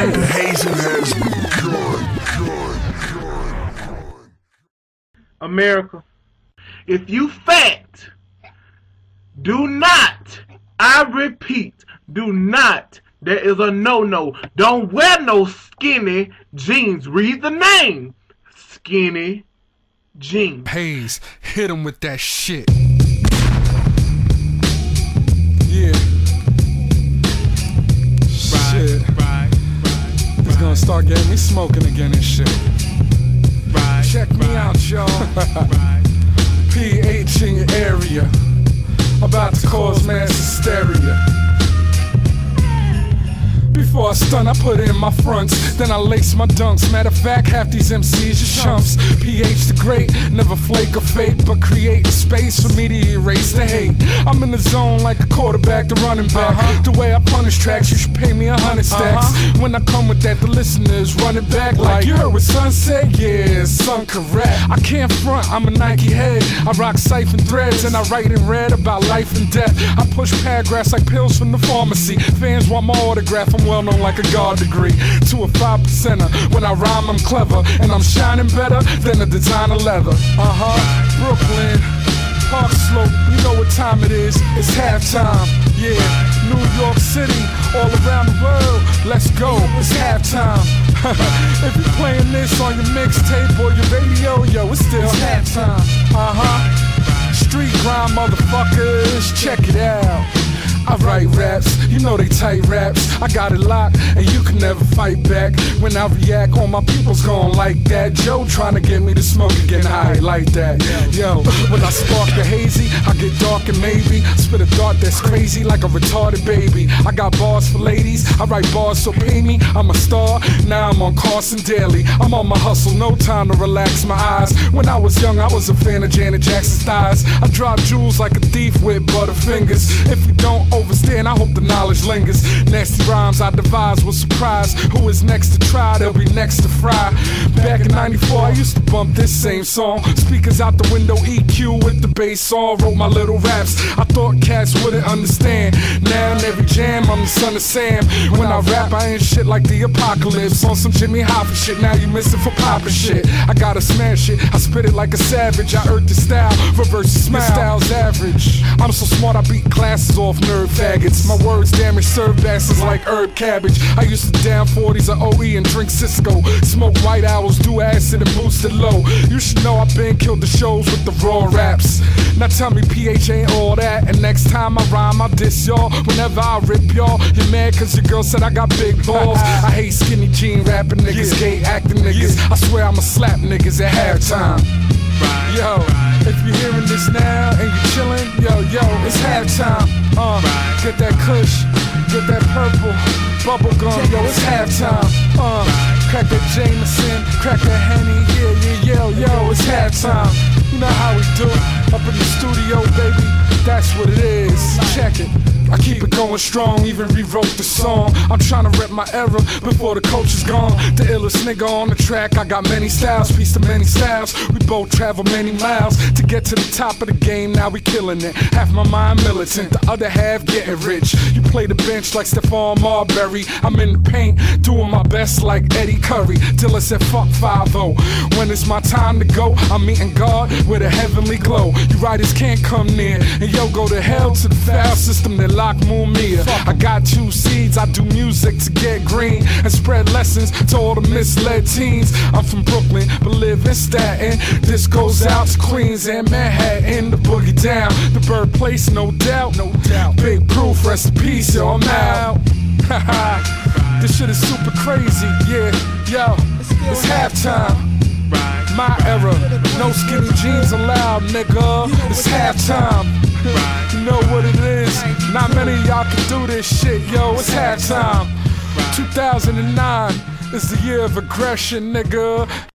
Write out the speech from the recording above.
The hazing has begun. America, if you fat, do not, I repeat, do not, there is a no-no. Don't wear no skinny jeans. Read the name. Skinny jeans. Hayes, hit him with that shit. Yeah. Shit. He's gonna start getting me smoking again and shit. Check me out, y'all. PH in your area. About to cause mass hysteria. Before I stun, I put in my fronts, then I lace my dunks. Matter of fact, half these MCs are chumps. PH the great, never flake or fake, but create a space for me to erase the hate. I'm in the zone like a quarterback, the running back. The way I punish tracks, you should pay me 100 stacks. When I come with that, the listeners run it back like, you heard what son said? Yeah, son correct. I can't front, I'm a Nike head. I rock siphon threads and I write in red about life and death. I push paragraphs like pills from the pharmacy. Fans want my autograph, I'm well known like a guard degree. To a 5%er, when I rhyme I'm clever, and I'm shining better than a designer leather. Brooklyn, Park Slope, you know what time it is, it's halftime. Yeah, New York City, all around the world, let's go, it's halftime. If you're playing this on your mixtape or your radio, yo, it's still halftime. Street grind motherfuckers, check it out. I write raps, you know they tight raps. I got it locked, and you can never fight back. When I react, all my people's gon' like that. Joe trying to get me to smoke and get high like that. Yo, when I spark the hazy, I get dark and maybe spit a dart that's crazy like a retarded baby. I got bars for ladies, I write bars so pay me. I'm a star, now I'm on Carson Daly. I'm on my hustle, no time to relax my eyes. When I was young, I was a fan of Janet Jackson's thighs. I drop jewels like a thief with butterfingers. If you don't overstand, I hope the knowledge lingers. Nasty rhymes I devise with surprise. Who is next to try, they'll be next to fry. Back in '94, I used to bump this same song. Speakers out the window, EQ with the bass on. Wrote my little raps, I thought cats wouldn't understand. Now in every jam, I'm the son of Sam. When I rap, I ain't shit like the apocalypse. On some Jimmy Hoffa shit, now you missing for poppin' shit. I gotta smash it, I spit it like a savage. I earth the style, reverse the smile. Your style's average. I'm so smart, I beat classes off nerd faggots. My words damage serve bastards like herb cabbage. I used to down 40s of OE and drink Cisco. Smoke white owls, do acid and boost it low. You should know I've been killed the shows with the raw raps. Now tell me PH ain't all that. And next time I rhyme, I diss y'all. Whenever I rip y'all, you're mad cause your girl said I got big balls. I hate skinny jean rapping niggas, gay acting niggas. I swear I'ma slap niggas at halftime. Yo, if you're hearing this now and you're chilling, yo, it's halftime. Get that kush, get that purple bubble gum, yo, it's halftime. Crack that Jameson, crack that Henny, yo, it's halftime. You know how we do, up in the studio, baby, that's what it is. Check it. I keep it going strong, even rewrote the song. I'm trying to rep my era before the coach is gone. The illest nigga on the track, I got many styles, piece to many styles. We both travel many miles to get to the top of the game, now we killing it. Half my mind militant, the other half getting rich. You play the bench like Stephon Marbury. I'm in the paint, doing my best like Eddie Curry. Till I said fuck 5-0. When it's my time to go, I'm meeting God with a heavenly glow. You writers can't come near, and yo, go to hell to the foul system that lock Mumia. I got 2 seeds, I do music to get green and spread lessons to all the misled teens. I'm from Brooklyn, but live in Staten. This goes out to Queens and Manhattan, the boogie down, the birthplace, no doubt. Big proof, rest in peace, yo, I'm out. This shit is super crazy, yeah, yo, it's halftime. My era, no skinny jeans allowed, nigga. It's halftime. You know what it is. Not many of y'all can do this shit, yo. It's halftime. 2009 is the year of aggression, nigga.